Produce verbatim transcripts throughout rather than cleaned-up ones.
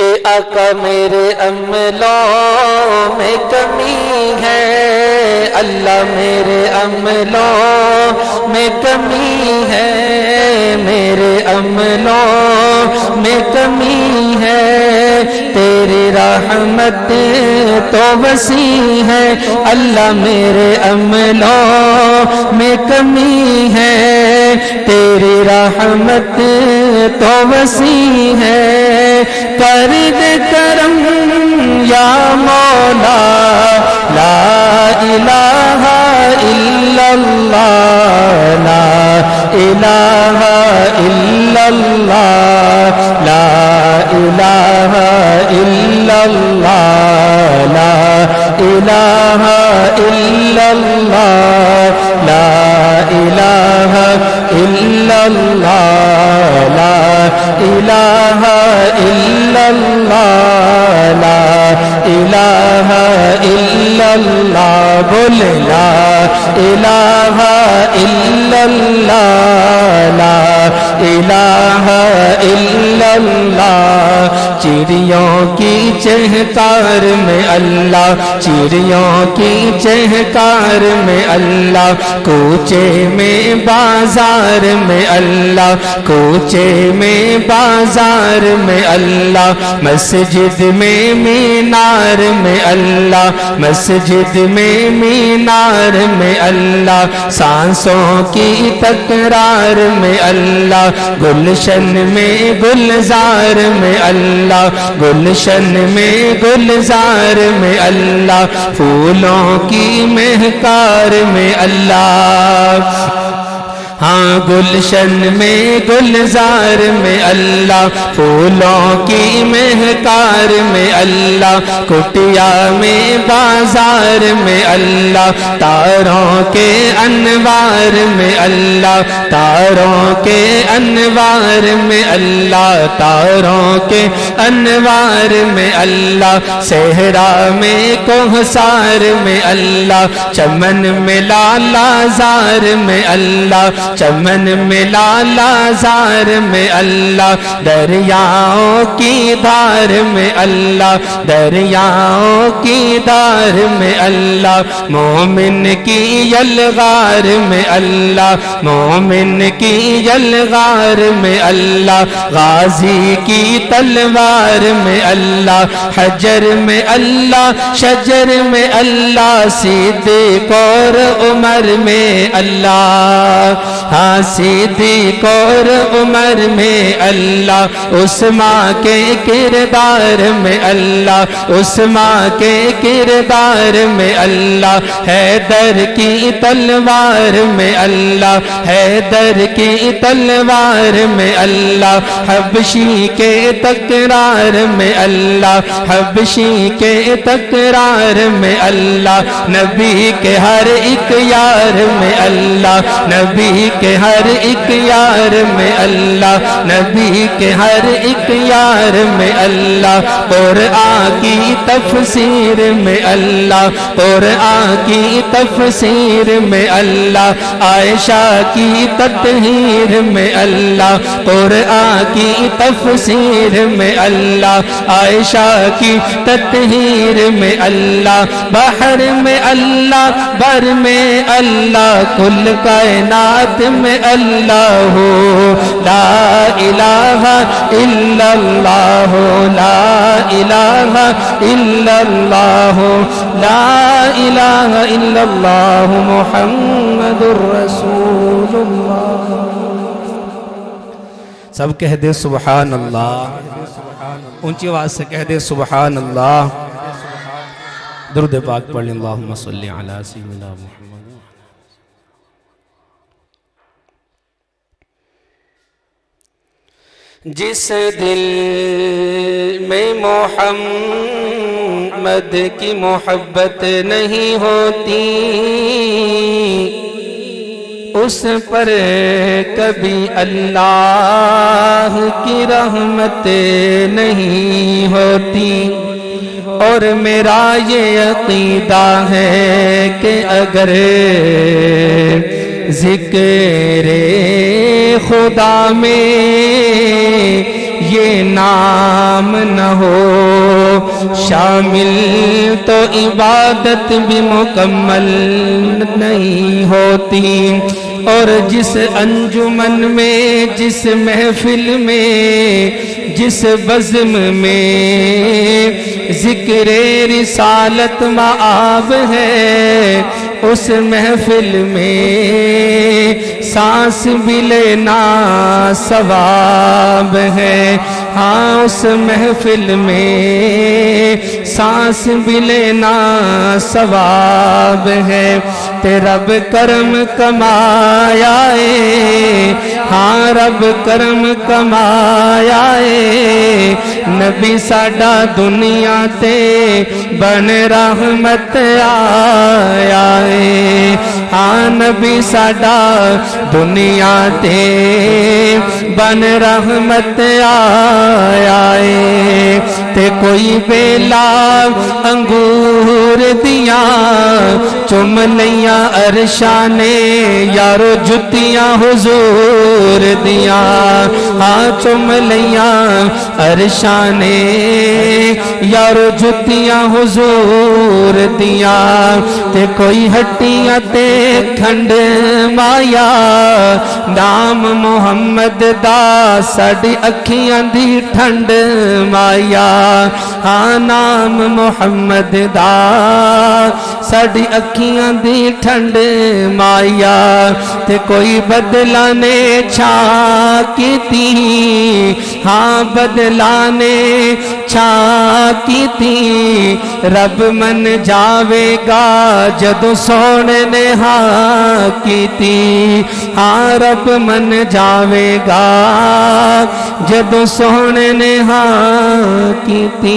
کہ آقا میرے عملوں میں کمی ہے، اللہ میرے عملوں میں کمی ہے، میرے عملوں میں کمی ہے، تیری رحمت تو وسیع ہے، اللہ میرے عملوں میں کمی ہے، تیری رحمت تو وسیع ہے، کر دے کرم یا مولا، لا الہ الا اللہ، لا الہ الا اللہ، لا الہ الا اللہ، لا الہ الا اللہ، لا الہ الا اللہ، لا الہ الا اللہ، لا الہ الا اللہ، بول لا الہ الا اللہ، لا الہ الا اللہ، چڑیوں کی چہکار میں اللہ، چڑیوں کی چہکار میں اللہ، کوچے میں بازار میں اللہ، کوچے میں بازار میں اللہ، مسجد میں مینار میں اللہ، مسجد میں مینار میں اللہ، سانسوں کی تکرار میں اللہ، گلشن میں گلزار میں اللہ، گلشن میں گلزار میں اللہ، پھولوں کی مہکار میں اللہ، ہاں گلشن میں گلزار میں اللہ، پھولوں کی مہکار میں اللہ، کٹیا میں بازار میں اللہ، تاروں کے انوار میں اللہ، تاروں کے انوار میں اللہ، تاروں کے انوار میں اللہ، صحرا میں کوہسار میں اللہ، چمن میں لالا زار میں اللہ، چمن میں لالا زار میں اللہ، دریاؤں کی دھار میں اللہ، دریاؤں کی دھار میں اللہ، مومن کی یلغار میں اللہ، مومن کی یلغار میں اللہ، غازی کی تلوار میں اللہ، حجر میں اللہ، شجر میں اللہ، صدیق اور عمر میں اللہ، ہاں صدیق اور عمر میں اللہ، عثمان کے کردار میں اللہ، عثمان کے کردار میں اللہ، حیدر کی تلوار میں اللہ، حیدر کی تلوار میں اللہ، حبشی کے تکرار میں اللہ، حبشی کے تکرار میں اللہ، نبی کے ہر ایک یار میں اللہ، نبی کے ہر ایک یار میں اللہ، نبی کے ہر ایک یار میں اللہ، قرآن کی تفسیر میں اللہ، قرآن کی تفسیر میں اللہ، عائشہ کی تطہیر میں اللہ، قرآن کی تفسیر میں اللہ، عائشہ کی تطہیر میں اللہ، بحر میں اللہ، بر میں اللہ، کل کائنات میں اللہ، لا الہ الا اللہ، لا الہ الا اللہ، لا الہ الا اللہ، محمد الرسول اللہ، سب کہہ دے سبحان اللہ، اونچی آواز سے کہہ دے سبحان اللہ، درود پاک پڑھ لیں، اللہم صلی علی سیدنا محمد۔ جس دل میں محمد کی محبت نہیں ہوتی، اس پر کبھی اللہ کی رحمت نہیں ہوتی، اور میرا یہ عقیدہ ہے کہ اگر ذکر خدا میں یہ نام نہ ہو شامل تو عبادت بھی مکمل نہیں ہوتی۔ اور جس انجمن میں، جس محفل میں، جس بزم میں ذکر رسالت مآب ہے، اس محفل میں سانس بھی لینا ثواب ہے۔ ہاں اس محفل میں سانس بھی لینا ثواب ہے۔ تے رب کرم کمایا ہے، ہاں رب کرم کمایا ہے، نبی ساڈا دنیا تے بن رحمت آیا ہے۔ ہاں نبی ساڈا دنیا تے بن رحمت آیا ہے۔ تے کوئی بیلا انگور دیاں چم لیاں عرشاں نے، یارو جتیاں حضور دیاں، ہاں چم لیاں عرشاں نے، یارو جتیاں حضور دیاں۔ تے کوئی ہٹیاں تے کھنڈ مایا، نام محمد دا ساڈی اکھیاں دی ٹھنڈ مایا۔ ہاں نام محمد دا ساڈی اکھیاں دی ٹھنڈ مایا۔ تے کوئی بدلا نے چھا کیتی، ہاں بدلا نے چھا کیتی، رب من جاوے گا جدو سونے نے ہاں کیتی۔ ہاں رب من جاوے گا جدو سونے نے ہاں کیتی۔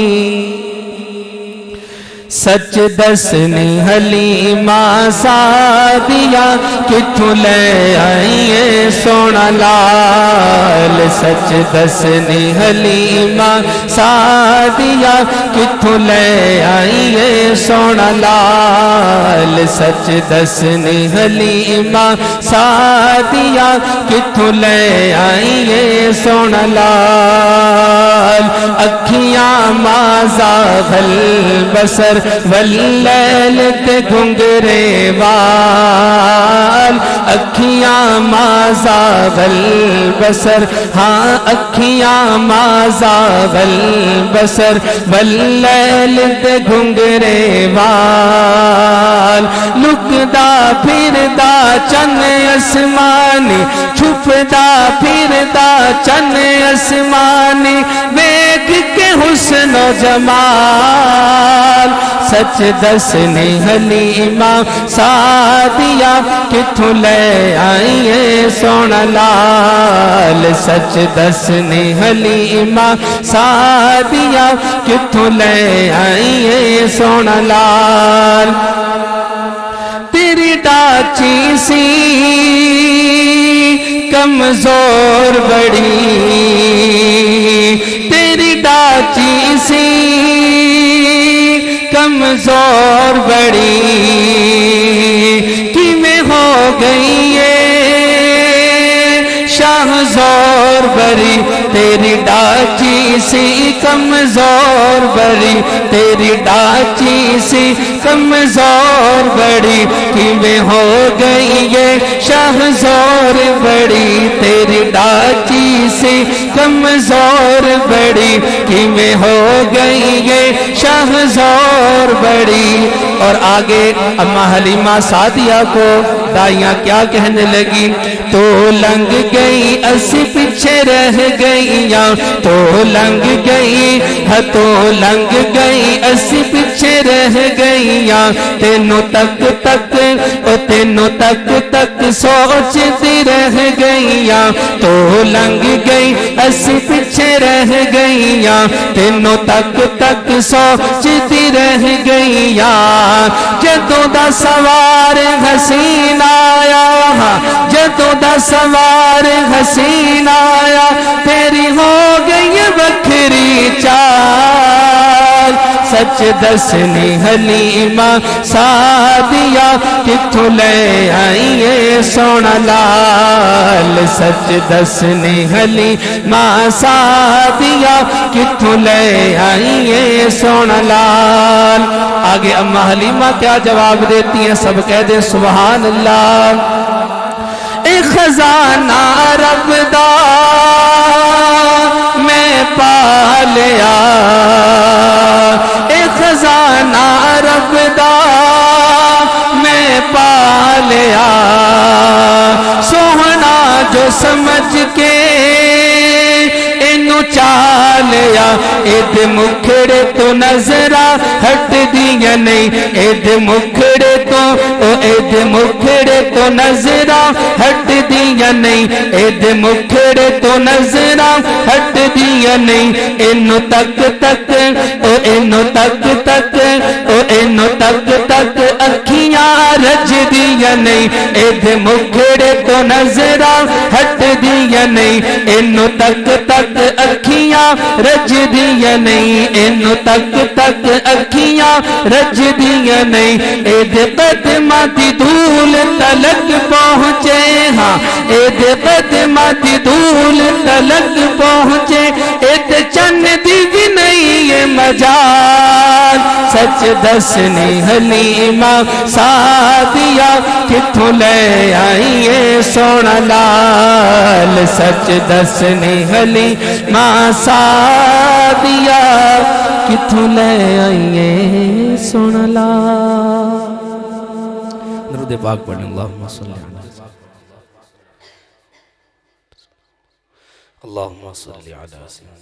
سچ دسنی حلیمہ سعدیہ کتھوں لے آئیے سونا لال، سچ دسنی حلیمہ سعدیہ کتھوں لے آئیے سونا لال، سچ دسنی حلیمہ سعدیہ کتھوں لے آئیے سونا لال۔ اکھیاں مازا غل بسر واللیل تے گھنگرے وال، اکھیاں مازا غل بسر، ہاں اکھیاں مازا غل بسر واللیل تے گھنگرے وال۔ لکدا پھردا چن اسمانی، چھپدا پھردا چن اسمانی، دیکھ کے حسن و جمال، سچ دسنی حلیمہ سعدیہ کتھوں لے آئیے سونا لال، سچ دسنی حلیمہ سعدیہ کتھوں لے آئیے سونا لال۔ تیری ڈاچی سی کمزور بڑی، تیری ڈاچی سی کمزور بڑی، کیویں ہو گئی ہے شاہ زور بری، تیری ڈاچی سی کمزور بڑی، تیری ڈاچی سی کمزور بڑی، کیویں ہو گئی ہے شاہ زور بڑی، تیری ڈاچی سی کمزور بڑی، کیویں ہو گئی ہے شاہ زور بڑی۔ اور آگے اماں حلیمہ سعدیہ کو دائیاں کیا کہنے لگی؟ تو لنگ گئی اسی پیچھے رہ گئیاں، تو لنگ گئی ہے تو لنگ گئی اسی پیچھے رہ گئیاں، تینوں تک تک او تینوں تک تک سوچتی رہ گئیاں، تو لنگ گئی اسی پیچھے رہ گئیاں، تینوں تک تک سوچتی رہ گئیاں۔ جدوں دا سوار حسین آیا، جدوں دا سوار حسین آیا، تیری ہو گئی وکھری چال، سچ دسنی حلیمہ سعدیہ کتھوں لے آئیے سونا لال سچ دسنی حلیمہ سعدیہ کتھوں لے آئیے سونا لال آگے اماں حلیمہ کیا جواب دیتی ہیں سب کہہ دیں سبحان اللہ اے خزانہ رب دا میں پا لیا اے خزانہ رب دا میں پا لیا سوہنا جو سمجھ کے انو چالیا اید مکھڑے تو نظرہ ہٹ دیا نہیں اید مکھڑے تو اید مکھڑے تو نظرہ ہٹ دیا نہیں اید مکھڑے تو نظرہ ہٹ دیا نہیں انو تک تک او انو تک تک او انو تک تک اکھیاں رج دیا نہیں اید مکھڑے تو نظرہ ہٹ دیا نہیں انو تک تک اکھیاں رج دیا نہیں انو تک تک اکھیاں رج دیا نہیں اید قدمہ دی دھول تلک پہنچے ہاں اید قدمہ دی دھول تلک پہنچے اید چند دی بھی نہیں یہ مجال سچ دسنی حلیمہ سعدیہ کتھوں لے آئیے سونا لال سچ دسنی حلیمہ سعدیہ کتھوں لے آئیے سونا لال درود پاک پڑھیں اللہم صلی اللہ علیہ وسلم اللہم صلی علی سیدنا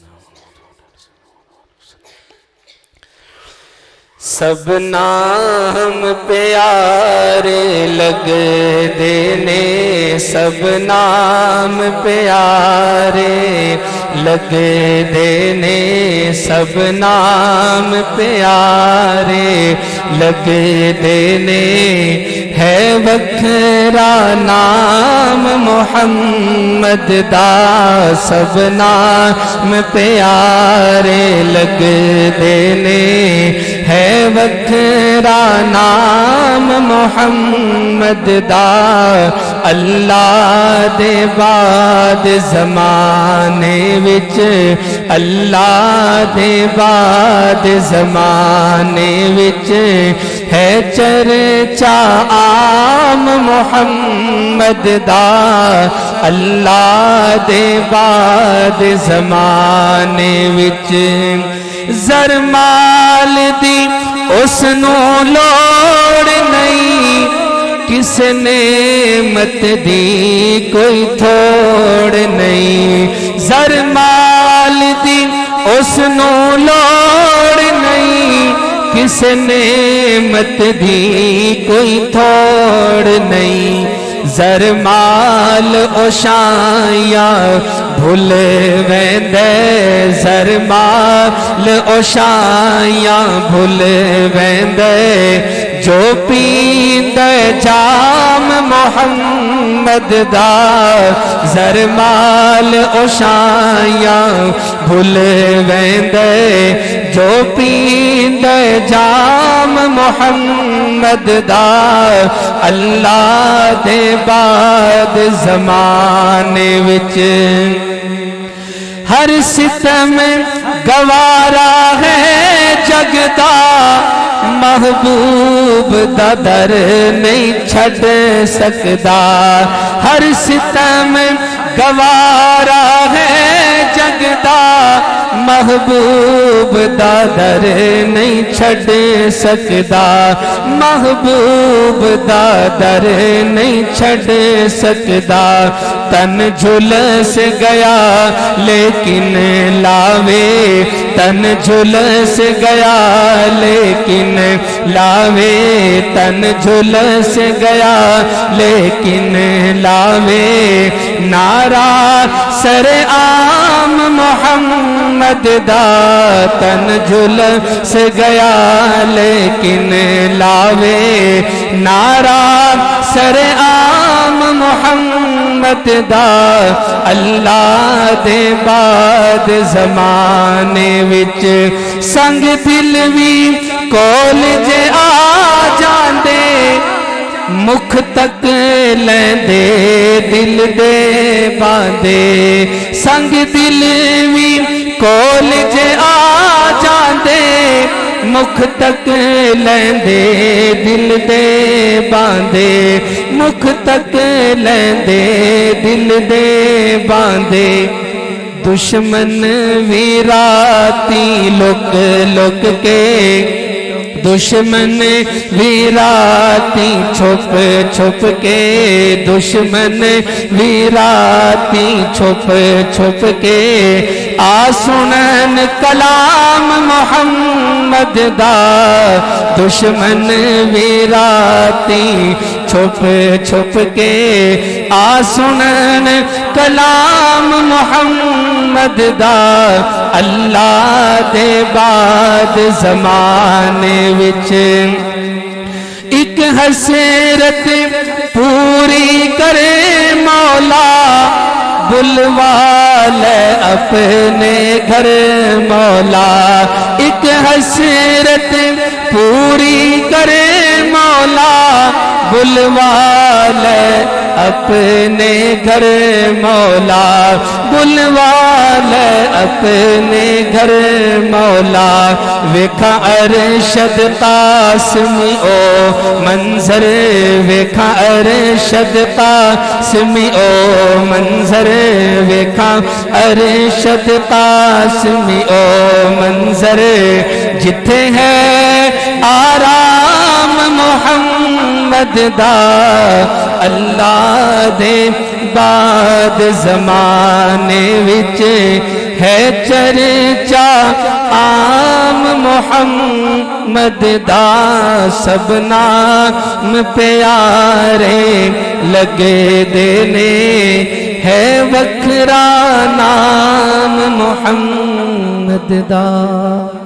سب نام پیارے لگ دینے سب نام پیارے لگ دینے سب نام پیارے لگ دینے ہے وکھرا نام محمد دا سب نام پیارے لگ دینے ہے وکھرا نام محمد دا اللہ دے بعد زمانے وچ اللہ دے بعد زمانے وچ ہے چرچا عام محمد دا اللہ دے بعد زمانے وچ زرمال دی اس نو لوڑ نہیں کس نعمت دی کوئی تھوڑ نہیں زرمال دی اس نو لوڑ نہیں کس نعمت دی کوئی تھوڑ نہیں زرمال اوشائیاں بھول ویندے زرمال اوشائیاں بھول ویندے جو پیندے جام محمد دا زرمال اوشائیاں بھول ویندے جو پیندے جام محمد دا اللہ دے بعد زمانے وچ ہر ستم گوارا ہے جگدا محبوب دا در نہیں چھڑ سکدا ہر ستم گوارا ہے جگدا محبوب دا در نہیں چھڑ سکدا محبوب دا در نہیں چھڑ سکدا تن جھلس گیا لیکن لاوے تن جھلس گیا لیکن لاوے تن جھلس گیا لیکن لاوے نعرہ سر عام محمد دا تن جھلس گیا لیکن لاوے نعرہ سر عام محمد دا اللہ دے بعد زمانے وچ سنگ دل وی کول جے آ جاندے مکھ تک لیندے دل دے باندے سنگ دل وی کول جے آ جاندے مکھ تک لیندے دل دے باندے مکھ تک لیندے دل دے باندے دشمن ویراتی لک لک کے دشمن ویراتی چھپ چھپ کے دشمن ویراتی چھپ چھپ کے آ سنن کلام محمد دا دشمن ویراتی چھپ چھپ کے آ سنن کلام محمد دا اللہ دے بعد زمانے وچ ایک حسرت پوری کرے مولا بلوا لے اپنے گھر مولا ایک حسرت پوری کرے مولا بلوا لے اپنے گھر مولا بلوا لے اپنے گھر مولا ویکھا ارشد قاسمی او منظر ویکھا ارشد قاسمی او منظر ویکھا ارشد قاسمی او منظر جتھے ہے آرام محمد دا اللہ دے بعد زمانے وچ ہے چرچا عام محمد دا سب نام پیارے لگے دینے ہے وکھرا نام محمد دا